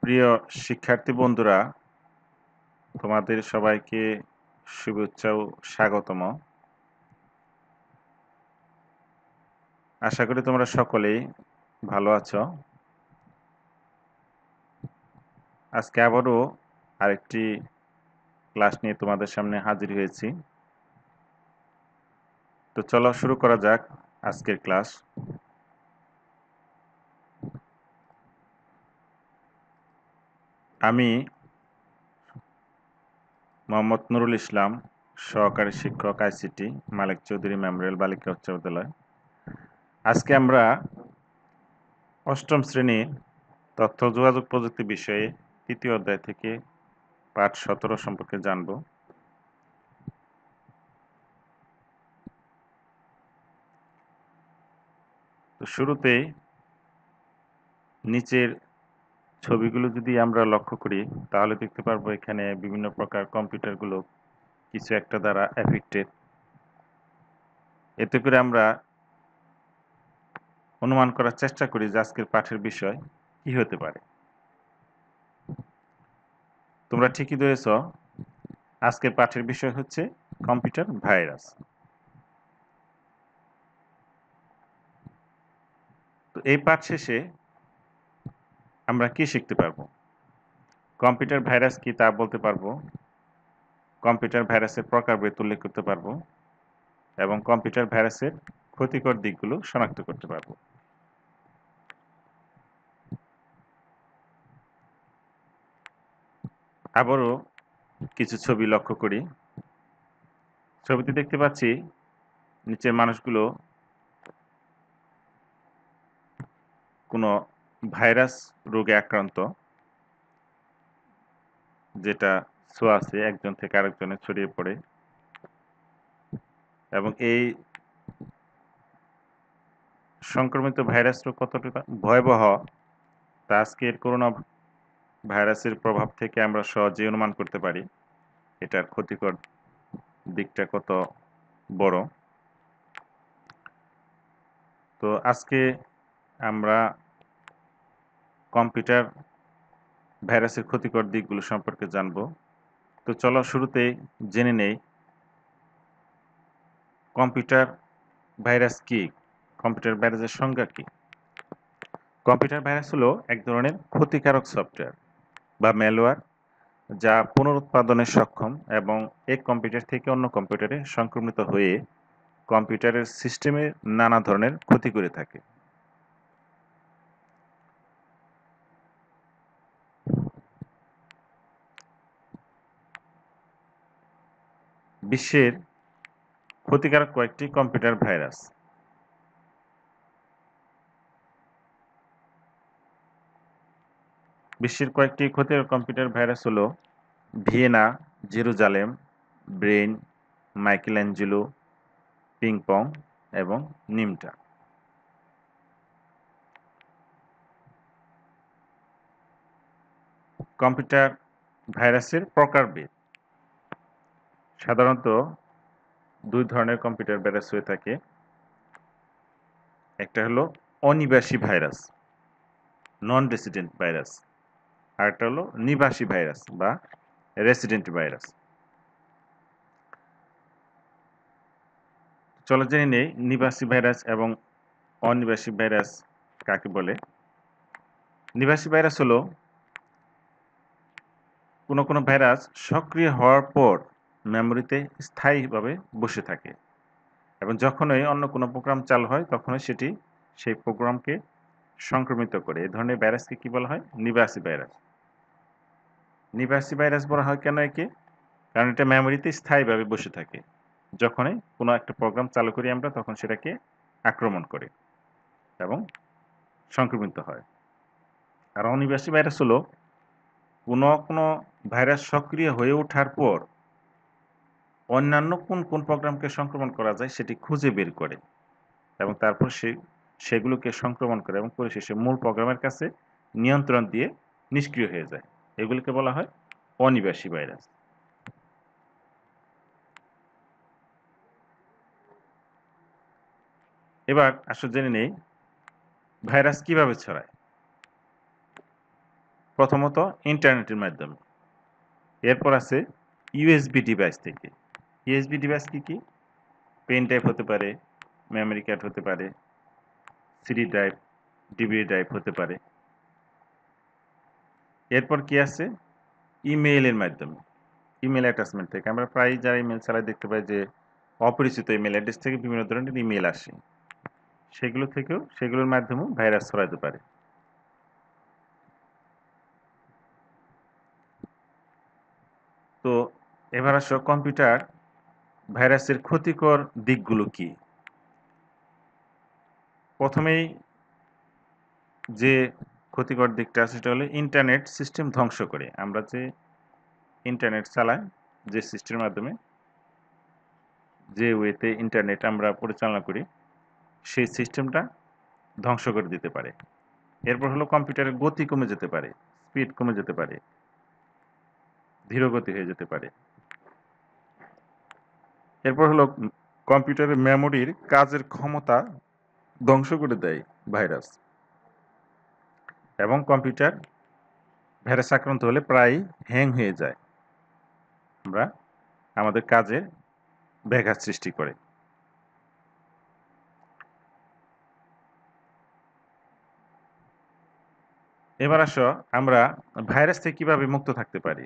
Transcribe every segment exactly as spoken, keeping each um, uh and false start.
প্রিয় শিক্ষার্থী বন্ধুরা, তোমাদের সবাইকে শুভেচ্ছা ও স্বাগতম। আশা করি তোমরা সকলেই ভালো আছো। আজকে আবারও আরেকটি ক্লাস নিয়ে তোমাদের সামনে হাজির হয়েছি। তো চলো শুরু করা যাক আজকের ক্লাস। আমি মোহাম্মদ নুরুল ইসলাম, সহকারী শিক্ষক আইসিটি, মালিক চৌধুরী মেমোরিয়াল বালিকা উচ্চ বিদ্যালয়। আজকে আমরা অষ্টম শ্রেণীর তথ্য যোগাযোগ প্রযুক্তি বিষয়ে তৃতীয় অধ্যায় থেকে পাঠ সতেরো সম্পর্কে জানব। তো শুরুতেই নিচের ছবিগুলো যদি আমরা লক্ষ্য করি তাহলে দেখতে পারবো এখানে বিভিন্ন প্রকার কম্পিউটারগুলো কিছু একটা দ্বারা এফেক্টেড। এতে করে আমরা অনুমান করার চেষ্টা করি যে আজকের পাঠের বিষয় কি হতে পারে। তোমরা ঠিকই ধরেছ, আজকের পাঠের বিষয় হচ্ছে কম্পিউটার ভাইরাস। তো এই পাঠ শেষে আমরা কি শিখতে পারবো? কম্পিউটার ভাইরাস কি তা বলতে পারবো, কম্পিউটার ভাইরাসের প্রকারভেদ উল্লেখ করতে পারবো এবং কম্পিউটার ভাইরাসের ক্ষতিকর দিকগুলো শনাক্ত করতে পারবো। আবারও কিছু ছবি লক্ষ্য করি। ছবিতে দেখতে পাচ্ছি নিচের মানুষগুলো কোনো ভাইরাস রোগে আক্রান্ত, যেটা ছোঁয়াচে একজন থেকে আরেকজনে ছড়িয়ে পড়ে। এবং এই সংক্রমিত ভাইরাস রোগ কতটা ভয়াবহ তা আজকের করোনা ভাইরাসের প্রভাব থেকে আমরা সহজেই অনুমান করতে পারি এটার ক্ষতিকর দিকটা কত বড়। তো আজকে আমরা কম্পিউটার ভাইরাসের ক্ষতিকর দিকগুলো সম্পর্কে জানব। তো চলো শুরুতেই জেনে নেই কম্পিউটার ভাইরাস কি, কম্পিউটার ভাইরাসের সংজ্ঞা কি। কম্পিউটার ভাইরাস হলো এক ধরনের ক্ষতিকারক সফটওয়্যার বা ম্যালওয়্যার যা পুনরুৎপাদনে সক্ষম এবং এক কম্পিউটার থেকে অন্য কম্পিউটারে সংক্রমিত হয়ে কম্পিউটারের সিস্টেমে নানা ধরনের ক্ষতি করে থাকে। বিশ্বের ক্ষতিকারক কয়েকটি কম্পিউটার ভাইরাস। বিশ্বের কয়েকটি ক্ষতিকারক কম্পিউটার ভাইরাস হলো Vienna, Jerusalem, Brain, Michelangelo, ping pong এবং নিমটা। কম্পিউটার ভাইরাসের প্রকারভেদ। সাধারণত দুই ধরনের কম্পিউটার ভাইরাস হয়ে থাকে। একটা হলো অনিবাসী ভাইরাস, নন রেসিডেন্ট ভাইরাস, আর একটা হলো নিবাসী ভাইরাস বা রেসিডেন্ট ভাইরাস। চলো জেনে নেই নিবাসী ভাইরাস এবং অনিবাসী ভাইরাস কাকে বলে। নিবাসী ভাইরাস হলো কোনো কোনো ভাইরাস সক্রিয় হওয়ার পর মেমোরিতে স্থায়ীভাবে বসে থাকে এবং যখনই অন্য কোনো প্রোগ্রাম চালু হয় তখনই সেটি সেই প্রোগ্রামকে সংক্রমিত করে। এই ধরনের ভাইরাসকে কি বলা হয়? নিবাসী ভাইরাস। নিবাসী ভাইরাস বলা হয় কেন একে? কারণ এটা মেমোরিতে স্থায়ীভাবে বসে থাকে, যখনই কোনো একটা প্রোগ্রাম চালু করি আমরা তখন সেটাকে আক্রমণ করে এবং সংক্রমিত হয়। আর অনিবাসী ভাইরাস হলো কোনো কোনো ভাইরাস সক্রিয় হয়ে ওঠার পর অন্যান্য কোন কোন প্রোগ্রামকে সংক্রমণ করা যায় সেটি খুঁজে বের করে এবং তারপর সে সেগুলোকে সংক্রমণ করে এবং পরিশেষে মূল প্রোগ্রামের কাছে নিয়ন্ত্রণ দিয়ে নিষ্ক্রিয় হয়ে যায়। এগুলোকে বলা হয় অনিবাসী ভাইরাস। এবার আসলে জেনে নেই ভাইরাস কিভাবে ছড়ায়। প্রথমত ইন্টারনেটের মাধ্যমে, এরপর আছে ইউএসবি ডিভাইস থেকে। ইউএসবি ডিভাইস কি কি? পেন ড্রাইভ হতে পারে, মেমোরি কার্ড হতে পারে, সিডি ড্রাইভ, ডিভিডি ড্রাইভ হতে পারে। এরপর কি আছে? ইমেইলের মাধ্যমে, ইমেল অ্যাটাচমেন্ট থেকে। আমরা প্রায় যারা ইমেল চালাই দেখতে পাই যে অপরিচিত ইমেল অ্যাড্রেস থেকে বিভিন্ন ধরনের ইমেল আসে, সেগুলো থেকেও সেগুলোর মাধ্যমেও ভাইরাস ছড়াতে পারে। তো এবার আসো কম্পিউটার ভাইরাসের ক্ষতিকর দিকগুলো কি। প্রথমেই যে ক্ষতিকর দিকটা আছে সেটা হলো ইন্টারনেট সিস্টেম ধ্বংস করে। আমরা যে ইন্টারনেট চালাই, যে সিস্টেমের মাধ্যমে, যে ওয়েতে ইন্টারনেট আমরা পরিচালনা করি, সেই সিস্টেমটা ধ্বংস করে দিতে পারে। এরপর হলো কম্পিউটারের গতি কমে যেতে পারে, স্পিড কমে যেতে পারে, ধীরগতি হয়ে যেতে পারে। এরপর হলো কম্পিউটারের মেমোরির কাজের ক্ষমতা ধ্বংস করে দেয় ভাইরাস, এবং কম্পিউটার ভাইরাস আক্রান্ত হলে প্রায় হ্যাং হয়ে যায়, আমরা আমাদের কাজে ব্যাঘাত সৃষ্টি করে। এবার আসো আমরা ভাইরাস থেকে কিভাবে মুক্ত থাকতে পারি।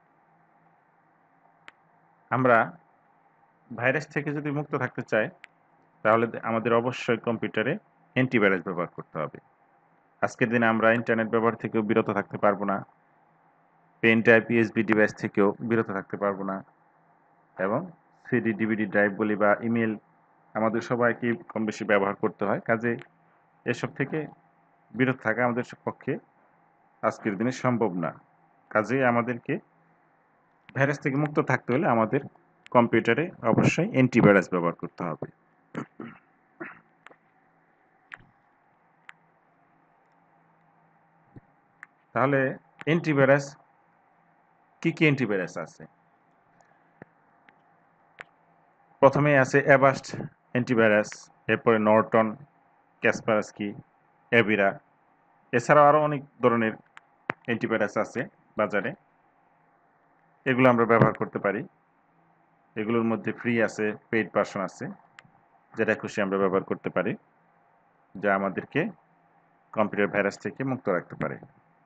আমরা ভাইরাস থেকে যদি মুক্ত থাকতে চাই, তাহলে আমাদের অবশ্যই কম্পিউটারে অ্যান্টিভাইরাস ব্যবহার করতে হবে। আজকের দিনে আমরা ইন্টারনেট ব্যবহার থেকেও বিরত থাকতে পারবো না, পেন ড্রাইভ, ইউএসবি ডিভাইস থেকেও বিরত থাকতে পারবো না, এবং সিডি, ডিভিডি ড্রাইভ বলি বা ইমেল আমাদের সবাইকে কম বেশি ব্যবহার করতে হয়। কাজে এসব থেকে বিরত থাকা আমাদের পক্ষে আজকের দিনে সম্ভব না। কাজেই আমাদেরকে ভাইরাস থেকে মুক্ত থাকতে হলে আমাদের কম্পিউটারে অবশ্যই অ্যান্টিভাইরাস ব্যবহার করতে হবে। তাহলে অ্যান্টিভাইরাস কি কি অ্যান্টিভাইরাস আছে? প্রথমে আছে অ্যাভাস্ট অ্যান্টিভাইরাস, এরপরে নর্টন, ক্যাসপারস্কি, এভিরা। এছাড়াও আরও অনেক ধরনের অ্যান্টিভাইরাস আছে বাজারে, এগুলো আমরা ব্যবহার করতে পারি। এগুলোর মধ্যে ফ্রি আছে, পেইড ভার্সন আছে, যেটা খুশি আমরা ব্যবহার করতে পারি, যা আমাদেরকে কম্পিউটার ভাইরাস থেকে মুক্ত রাখতে পারে।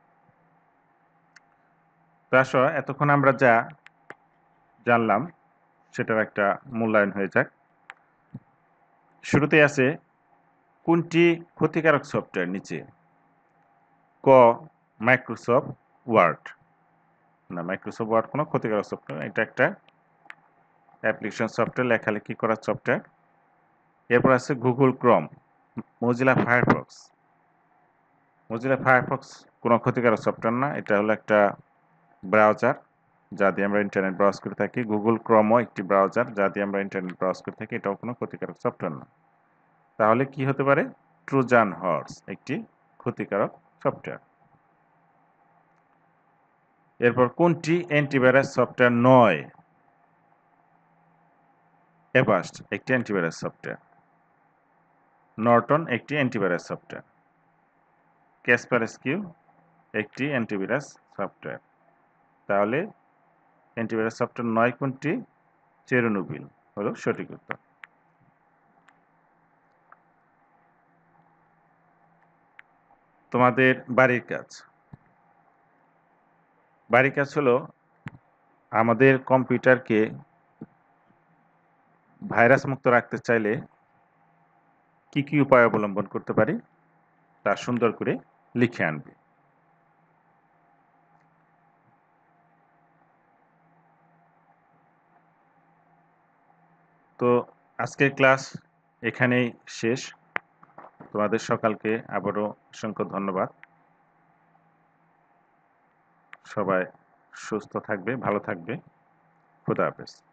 তো আসো এতক্ষণ আমরা যা জানলাম সেটার একটা মূল্যায়ন হয়ে যাক। শুরুতে আছে কোনটি ক্ষতিকারক সফটওয়্যার, নিচে ক মাইক্রোসফট ওয়ার্ড। না, মাইক্রোসফট ওয়ার্ড কোনো ক্ষতিকারক সফটওয়্যার, এটা একটা অ্যাপ্লিকেশন সফটওয়্যার, লেখালেখি করার সফটওয়্যার। এরপর আছে Google Chrome, Mozilla Firefox. Mozilla Firefox কোনো ক্ষতিকারক সফটওয়্যার না, এটা হলো একটা ব্রাউজার যা দিয়ে আমরা ইন্টারনেট ব্রাউজ করে থাকি। গুগল ক্রোমও একটি ব্রাউজার যা দিয়ে আমরা ইন্টারনেট ব্রাউজ করে থাকি, এটাও কোনো ক্ষতিকারক সফটওয়্যার না। তাহলে কি হতে পারে? ট্রোজান হর্স একটি ক্ষতিকারক সফটওয়্যার। এরপর কোনটি অ্যান্টিভাইরাস সফটওয়্যার নয়? অ্যাভাস্ট একটি অ্যান্টিভাইরাস সফটওয়্যার, নর্টন একটি অ্যান্টিভাইরাস সফটওয়্যার, ক্যাসপারস্কিও একটি অ্যান্টিভাইরাস সফটওয়্যার। তাহলে অ্যান্টিভাইরাস সফটওয়্যার নয় কোনটি? চেরনোবিল হলো সঠিক উত্তর। তোমাদের বাড়ির কাজ। বাড়ির কাজ হলো আমাদের কম্পিউটারকে ভাইরাস মুক্ত রাখতে চাইলে কি কি উপায় অবলম্বন করতে পারি তা সুন্দর করে লিখে আনবে। তো আজকের ক্লাস এখানেই শেষ। তোমাদের সকালকে আবারও অসংখ্য ধন্যবাদ। সবাই সুস্থ থাকবে, ভালো থাকবে। খুদা হাফেজ।